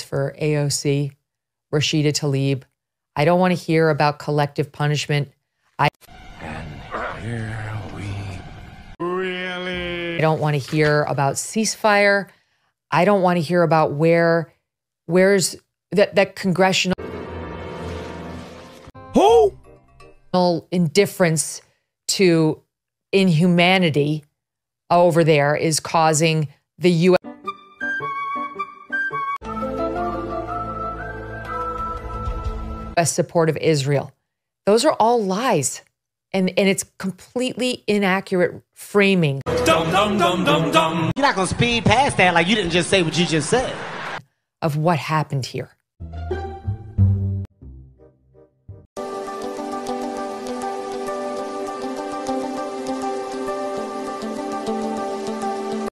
for AOC, Rashida Tlaib. I don't want to hear about collective punishment. I don't want to hear about ceasefire. I don't want to hear about where's that congressional indifference to inhumanity over there is causing the U.S. support of Israel. Those are all lies. And it's completely inaccurate framing. Dum, dum, dum, dum, dum. You're not going to speed past that like you didn't just say what you just said. Of what happened here.